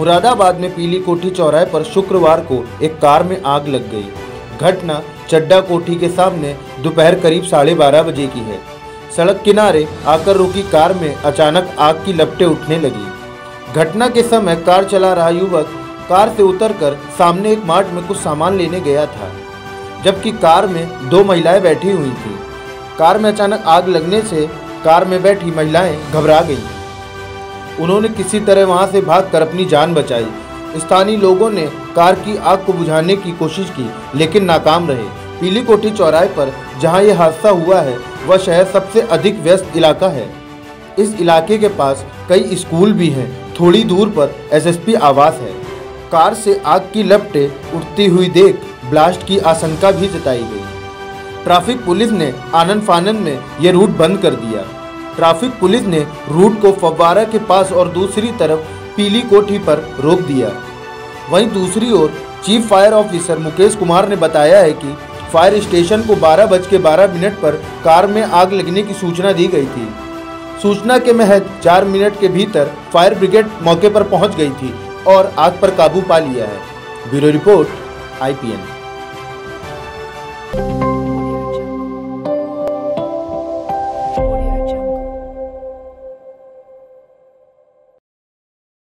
मुरादाबाद में पीली कोठी चौराहे पर शुक्रवार को एक कार में आग लग गई। घटना चड्डा कोठी के सामने दोपहर करीब 12:30 बजे की है। सड़क किनारे आकर रुकी कार में अचानक आग की लपटें उठने लगी। घटना के समय कार चला रहा युवक कार से उतरकर सामने एक मार्ट में कुछ सामान लेने गया था, जबकि कार में 2 महिलाएं बैठी हुई थीं। कार में अचानक आग लगने से कार में बैठी महिलाएं घबरा गईं। उन्होंने किसी तरह वहां से भागकर अपनी जान बचाई। स्थानीय लोगों ने कार की आग को बुझाने की कोशिश की, लेकिन नाकाम रहे। पीली कोठी चौराहे पर जहां यह हादसा हुआ है वह शहर सबसे अधिक व्यस्त इलाका है। इस इलाके के पास कई स्कूल भी हैं। थोड़ी दूर पर एसएसपी आवास है। कार से आग की लपटें उठती हुई देख ब्लास्ट की आशंका भी जताई गई। ट्रैफिक पुलिस ने आनन फानन में यह रूट बंद कर दिया। ट्रैफिक पुलिस ने रूट को फव्वारा के पास और दूसरी तरफ पीली कोठी पर रोक दिया। वहीं दूसरी ओर chief fire officer Mukesh Kumar ने बताया है कि फायर स्टेशन को 12:12 पर कार में आग लगने की सूचना दी गई थी। सूचना के महज 4 मिनट के भीतर फायर ब्रिगेड मौके पर पहुंच गई थी और आग पर काबू पा लिया है। Bureau report IPN।